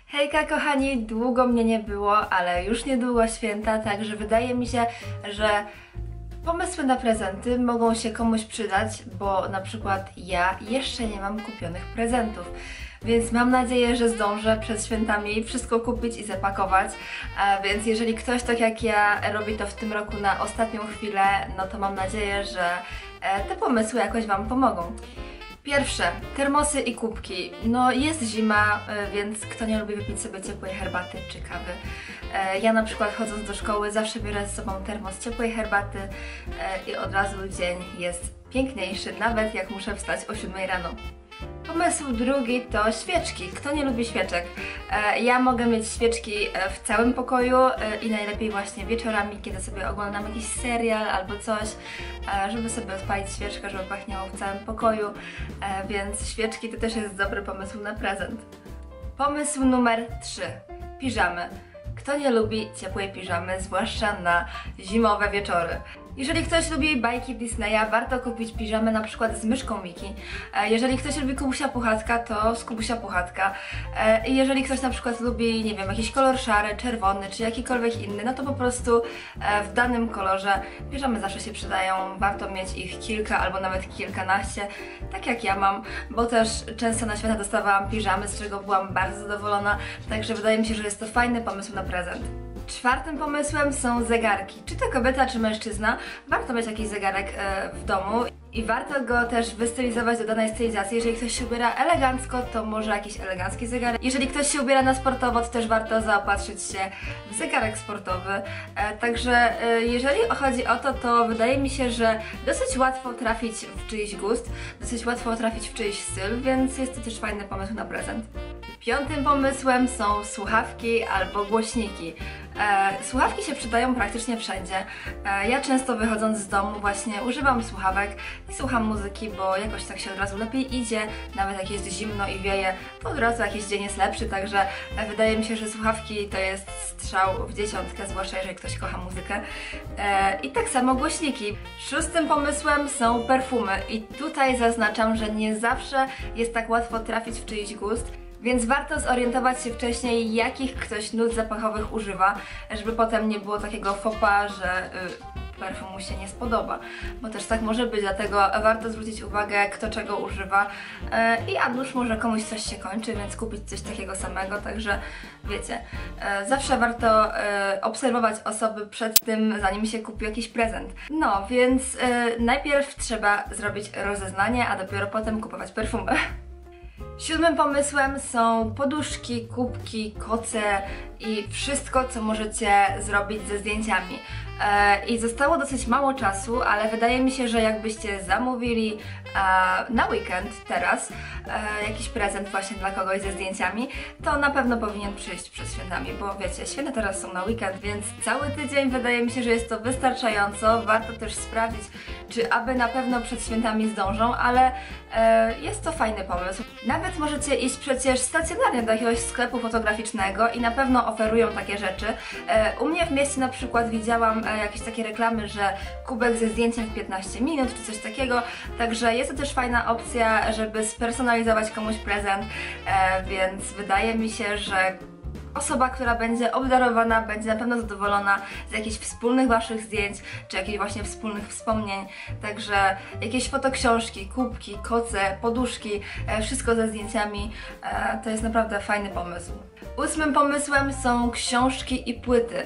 Hejka kochani, długo mnie nie było, ale już niedługo święta, także wydaje mi się, że pomysły na prezenty mogą się komuś przydać, bo na przykład ja jeszcze nie mam kupionych prezentów. Więc mam nadzieję, że zdążę przed świętami wszystko kupić i zapakować. Więc jeżeli ktoś tak jak ja robi to w tym roku na ostatnią chwilę, no to mam nadzieję, że te pomysły jakoś Wam pomogą. Pierwsze, termosy i kubki. No jest zima, więc kto nie lubi wypić sobie ciepłej herbaty czy kawy. Ja na przykład chodząc do szkoły zawsze biorę z sobą termos ciepłej herbaty i od razu dzień jest piękniejszy, nawet jak muszę wstać o 7 rano. Pomysł drugi to świeczki. Kto nie lubi świeczek? Ja mogę mieć świeczki w całym pokoju i najlepiej właśnie wieczorami, kiedy sobie oglądam jakiś serial albo coś, żeby sobie odpalić świeczkę, żeby pachniało w całym pokoju, więc świeczki to też jest dobry pomysł na prezent. Pomysł numer 3. Piżamy. Kto nie lubi ciepłej piżamy, zwłaszcza na zimowe wieczory? Jeżeli ktoś lubi bajki Disneya, warto kupić piżamę na przykład z myszką Miki. Jeżeli ktoś lubi Kubusia Puchatka, to z Kubusia Puchatka. I jeżeli ktoś na przykład lubi, nie wiem, jakiś kolor szary, czerwony czy jakikolwiek inny, no to po prostu w danym kolorze piżamy zawsze się przydają. Warto mieć ich kilka albo nawet kilkanaście, tak jak ja mam, bo też często na święta dostawałam piżamy, z czego byłam bardzo zadowolona, także wydaje mi się, że jest to fajny pomysł na prezent. Czwartym pomysłem są zegarki. Czy to kobieta, czy mężczyzna, warto mieć jakiś zegarek w domu i warto go też wystylizować do danej stylizacji. Jeżeli ktoś się ubiera elegancko, to może jakiś elegancki zegarek. Jeżeli ktoś się ubiera na sportowo, to też warto zaopatrzyć się w zegarek sportowy. Także jeżeli chodzi o to, to wydaje mi się, że dosyć łatwo trafić w czyjś gust, dosyć łatwo trafić w czyjś styl, więc jest to też fajny pomysł na prezent. Piątym pomysłem są słuchawki albo głośniki. Słuchawki się przydają praktycznie wszędzie. Ja często wychodząc z domu właśnie używam słuchawek i słucham muzyki, bo jakoś tak się od razu lepiej idzie. Nawet jak jest zimno i wieje, to od razu jakiś dzień jest lepszy, także wydaje mi się, że słuchawki to jest strzał w dziesiątkę, zwłaszcza jeżeli ktoś kocha muzykę. I tak samo głośniki. Szóstym pomysłem są perfumy i tutaj zaznaczam, że nie zawsze jest tak łatwo trafić w czyjś gust. Więc warto zorientować się wcześniej, jakich ktoś nut zapachowych używa, żeby potem nie było takiego faux pas, że perfum mu się nie spodoba. Bo też tak może być, dlatego warto zwrócić uwagę, kto czego używa i a nuż może komuś coś się kończy, więc kupić coś takiego samego, także wiecie, zawsze warto obserwować osoby przed tym, zanim się kupi jakiś prezent. No, więc najpierw trzeba zrobić rozeznanie, a dopiero potem kupować perfumy. Siódmym pomysłem są poduszki, kubki, koce i wszystko, co możecie zrobić ze zdjęciami. I zostało dosyć mało czasu, ale wydaje mi się, że jakbyście zamówili na weekend teraz jakiś prezent właśnie dla kogoś ze zdjęciami, to na pewno powinien przyjść przed świętami, bo wiecie, święta teraz są na weekend, więc cały tydzień wydaje mi się, że jest to wystarczająco. Warto też sprawdzić, czy aby na pewno przed świętami zdążą, ale jest to fajny pomysł. Nawet możecie iść przecież stacjonarnie do jakiegoś sklepu fotograficznego i na pewno oferują takie rzeczy. U mnie w mieście na przykład widziałam jakieś takie reklamy, że kubek ze zdjęciem w 15 minut czy coś takiego, także jest to też fajna opcja, żeby spersonalizować komuś prezent, więc wydaje mi się, że osoba, która będzie obdarowana, będzie na pewno zadowolona z jakichś wspólnych waszych zdjęć, czy jakichś właśnie wspólnych wspomnień. Także jakieś fotoksiążki, kubki, koce, poduszki, wszystko ze zdjęciami, to jest naprawdę fajny pomysł. Ósmym pomysłem są książki i płyty.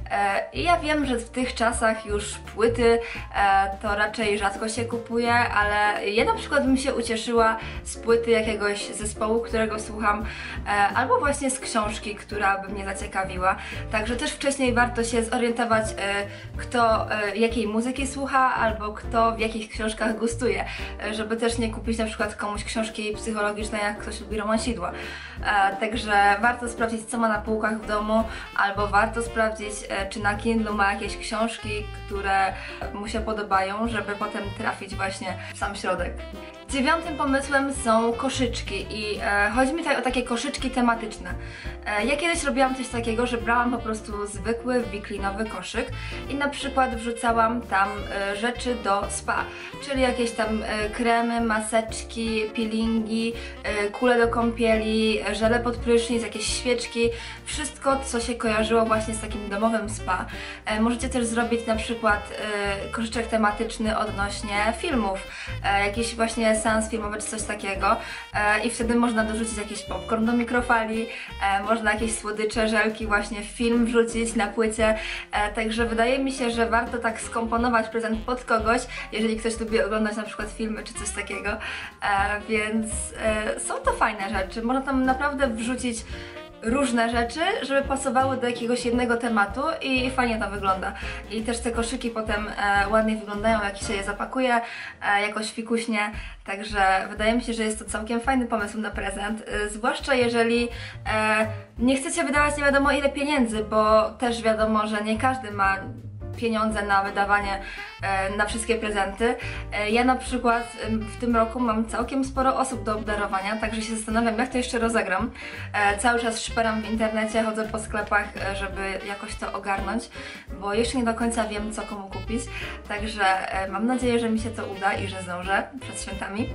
I ja wiem, że w tych czasach już płyty to raczej rzadko się kupuje, ale ja na przykład bym się ucieszyła z płyty jakiegoś zespołu, którego słucham, albo właśnie z książki, która by mnie zaciekawiła. Także też wcześniej warto się zorientować, kto jakiej muzyki słucha, albo kto w jakich książkach gustuje, żeby też nie kupić na przykład komuś książki psychologicznej, jak ktoś lubi romansidła. Także warto sprawdzić, co ma na półkach w domu, albo warto sprawdzić, czy na Kindle ma jakieś książki, które mu się podobają, żeby potem trafić właśnie w sam środek. Dziewiątym pomysłem są koszyczki i chodzi mi tutaj o takie koszyczki tematyczne. Ja kiedyś robiłam coś takiego, że brałam po prostu zwykły wiklinowy koszyk i na przykład wrzucałam tam rzeczy do spa, czyli jakieś tam kremy, maseczki, peelingi, kule do kąpieli, żele pod prysznic, jakieś świeczki, wszystko co się kojarzyło właśnie z takim domowym spa. Możecie też zrobić na przykład koszyczek tematyczny odnośnie filmów, jakiś właśnie seans filmowy czy coś takiego i wtedy można dorzucić jakiś popcorn do mikrofali, można jakieś słodycze, żelki właśnie w film wrzucić na płycie, także wydaje mi się, że warto tak skomponować prezent pod kogoś, jeżeli ktoś lubi oglądać na przykład filmy czy coś takiego, więc są to fajne rzeczy, można tam naprawdę wrzucić różne rzeczy, żeby pasowały do jakiegoś jednego tematu i fajnie to wygląda. I też te koszyki potem ładnie wyglądają, jak się je zapakuje, jakoś fikuśnie, także wydaje mi się, że jest to całkiem fajny pomysł na prezent, zwłaszcza jeżeli nie chcecie wydawać nie wiadomo ile pieniędzy, bo też wiadomo, że nie każdy ma pieniądze na wydawanie na wszystkie prezenty. Ja na przykład w tym roku mam całkiem sporo osób do obdarowania, także się zastanawiam, jak to jeszcze rozegram. Cały czas szperam w internecie, chodzę po sklepach, żeby jakoś to ogarnąć, bo jeszcze nie do końca wiem, co komu kupić, także mam nadzieję, że mi się to uda i że zdążę przed świętami.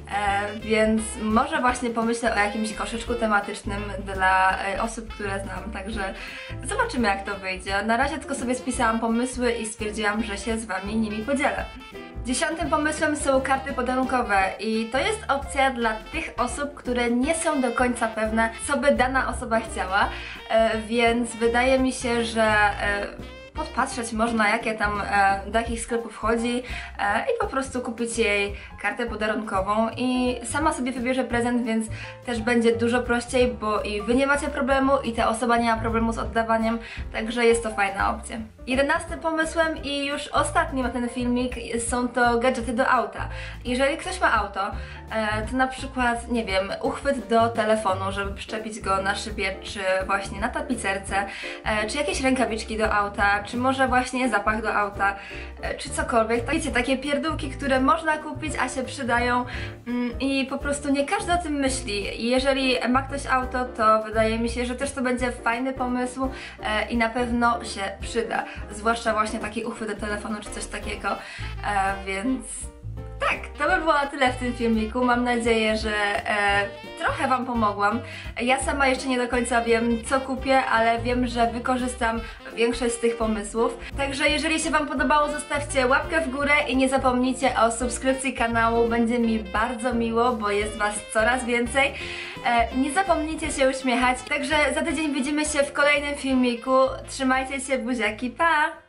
Więc może właśnie pomyślę o jakimś koszyczku tematycznym dla osób, które znam, także zobaczymy, jak to wyjdzie. Na razie tylko sobie spisałam pomysły i stwierdziłam, że się z Wami nimi podzielę. 10. pomysłem są karty podarunkowe i to jest opcja dla tych osób, które nie są do końca pewne, co by dana osoba chciała, więc wydaje mi się, że podpatrzeć można, jakie tam do jakich sklepów chodzi i po prostu kupić jej kartę podarunkową i sama sobie wybierze prezent, więc też będzie dużo prościej, bo i Wy nie macie problemu i ta osoba nie ma problemu z oddawaniem, także jest to fajna opcja. 11. pomysłem i już ostatnim na ten filmik są to gadżety do auta. Jeżeli ktoś ma auto, to na przykład, nie wiem, uchwyt do telefonu, żeby przyczepić go na szybie, czy właśnie na tapicerce, czy jakieś rękawiczki do auta, czy może właśnie zapach do auta, czy cokolwiek. Wiecie, takie pierdółki, które można kupić, a się przydają i po prostu nie każdy o tym myśli. I jeżeli ma ktoś auto, to wydaje mi się, że też to będzie fajny pomysł i na pewno się przyda. Zwłaszcza właśnie taki uchwyt do telefonu czy coś takiego, więc tak, to by było na tyle w tym filmiku. Mam nadzieję, że trochę Wam pomogłam. Ja sama jeszcze nie do końca wiem, co kupię, ale wiem, że wykorzystam większość z tych pomysłów. Także jeżeli się Wam podobało, zostawcie łapkę w górę i nie zapomnijcie o subskrypcji kanału. Będzie mi bardzo miło, bo jest Was coraz więcej. Nie zapomnijcie się uśmiechać. Także za tydzień widzimy się w kolejnym filmiku. Trzymajcie się, buziaki, pa!